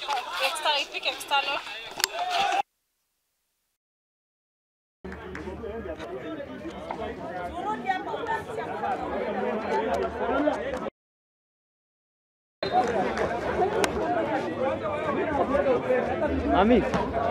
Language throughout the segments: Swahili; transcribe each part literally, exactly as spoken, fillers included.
Extra, il pique extra là. Ami.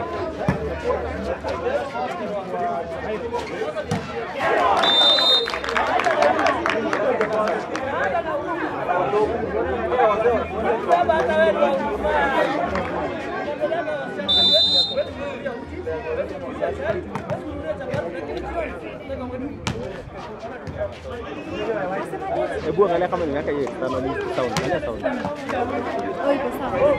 Hebu angalia kama ni miaka hiyo tano ni sound, angalia sound. Oi, iko sawa.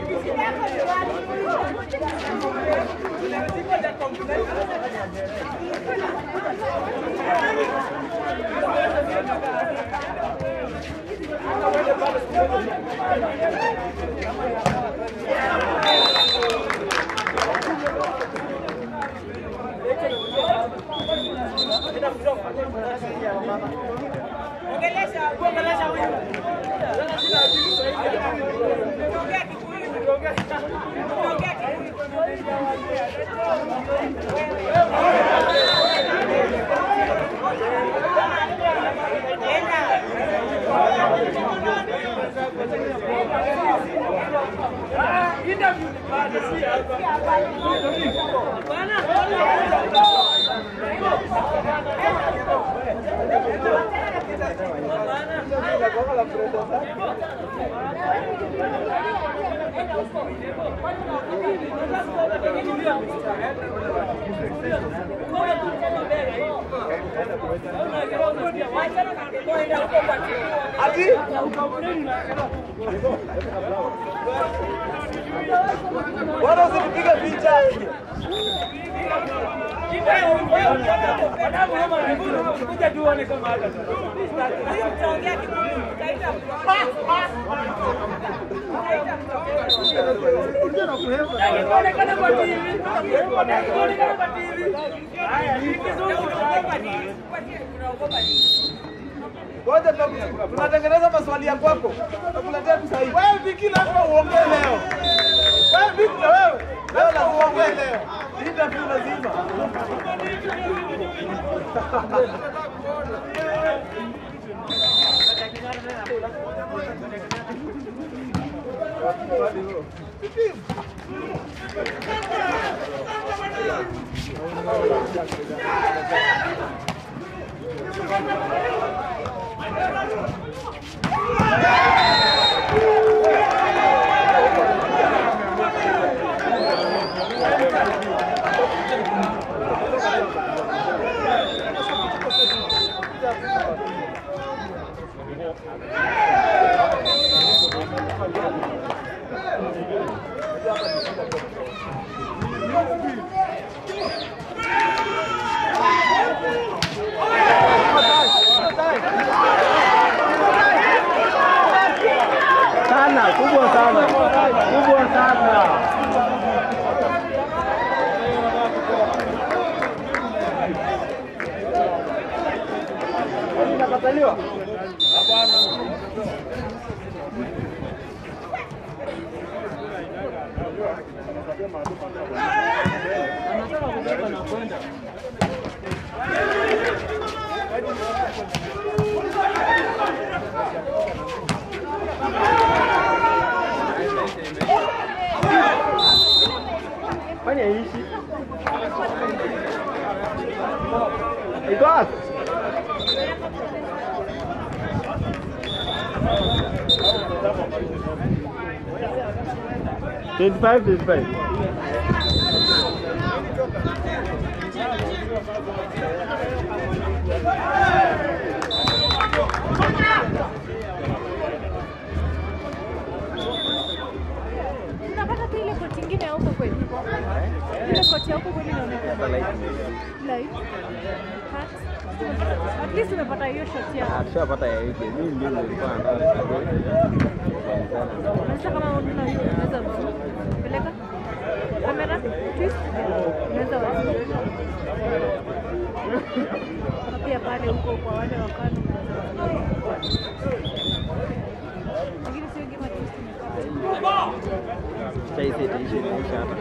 Ongelesha, ongelesha huyu. Ongea Kikuyu. Ongea Ati? Bwana usipiga picha. Kuja tuone kama hata. Utaongea Kikuyu. Unaonekana kwa T V. Unaonekana kwa T V. Haya, ni kizuri unaogopa nini? Unaogopa nini? Ngoja tunatengeneza maswali ya kwako. Tukuletea tu sahihi. Wewe Viki lazima uongee leo. Wewe Viki na wewe. Leo lazima uongee leo. Interview lazima. Sana, kubwa sana. Kubwa sana. Unakataliwa? Hapana. Anataka kubeba na kwenda. Fanya hishi. Iko wapi? twenty-five, twenty-five. Unapata tu ile koti nyingine huko kweli. Ile koti huko kweli inaonekana. Light. Hat. At least unapata hiyo shot ya. Ah, tushapata ya hiki. Mimi ndio nilikuwa nataka. Sasa kama una hiyo unaweza peleka kamera twist. Unaweza wazi. Pia pale huko kwa wale wakati. Lakini sio kama twist. Acha isi itaisha itaisha hapa.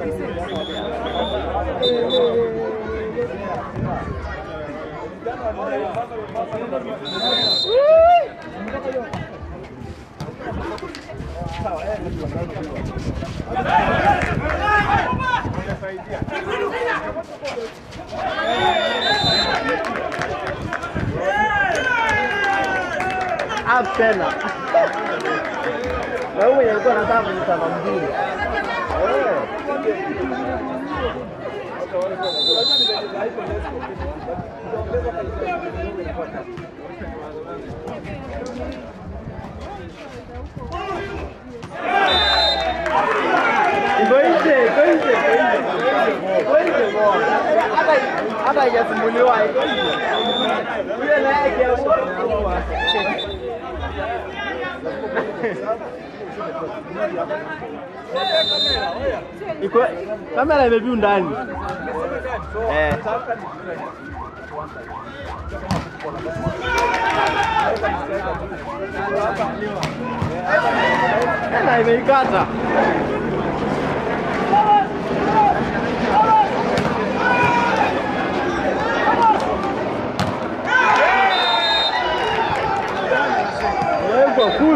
Apena. Na wewe ulikuwa unataka kunitama mjini. Eh. Ngoje, ngoje, ngoje. Ngoje bwana. Hata hata hajasumbuliwa hiyo. Yule naye kiapo. Iko kamera imeview ndani. Eh. Na imeikata. Yego full.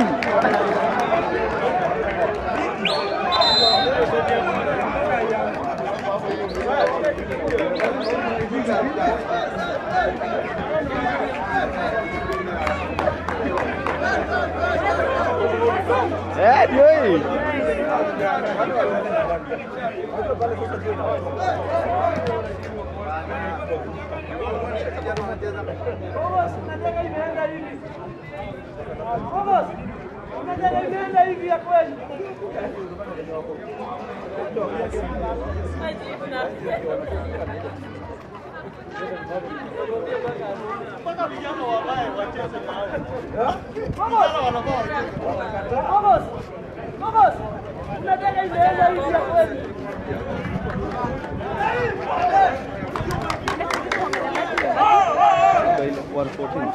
Eh, ndio hii. Unataka imeenda hivi ya kweli. Mpaka vijana wabaye wacheze nao. Vamos! Vamos! Unataka imeenda hivi ya kweli. one fourteen.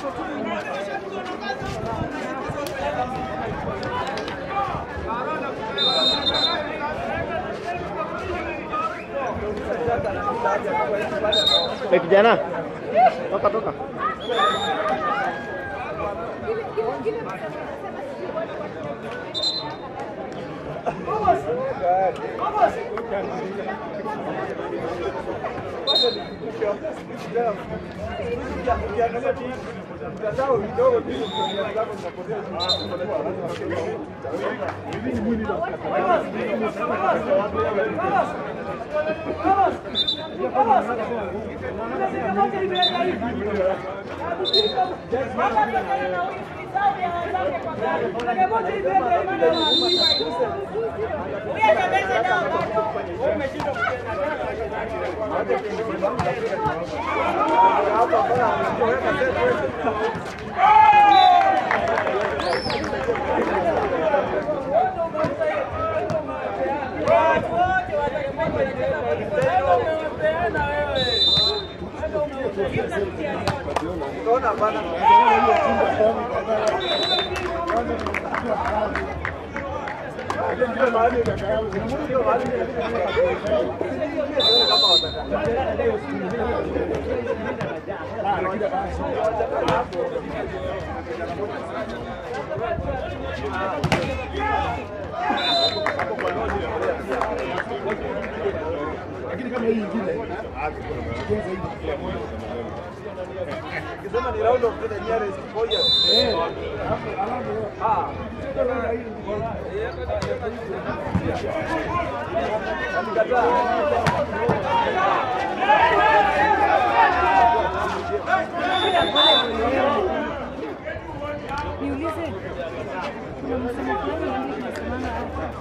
Eh, kijana. Toka toka. Vamos! Vamos! Lakini kama hii nyingine Kisema ni round of the nearest foyer. Eh. Ah. Niulize. Kuna msemo fulani tunasemana hapa.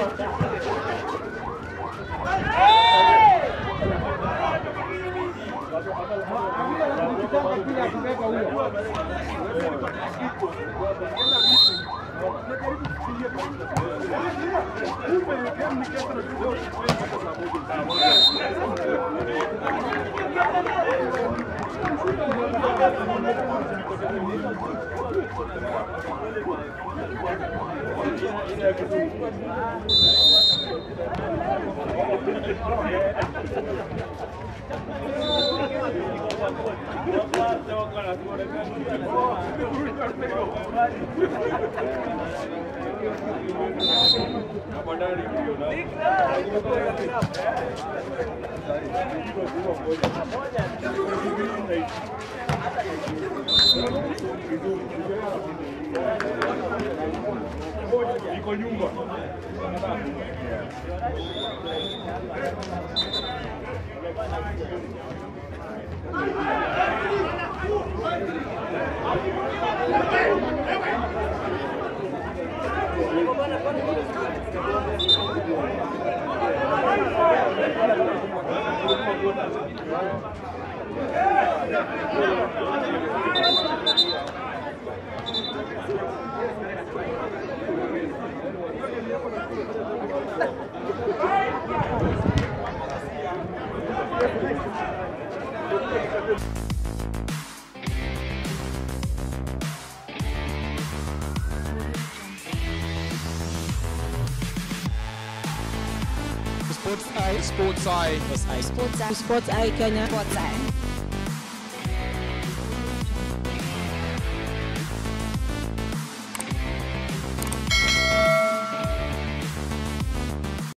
Iko nyumba. Sports Eye, Sports Eye, Sports Eye, Sports Eye Kenya. Sports Eye.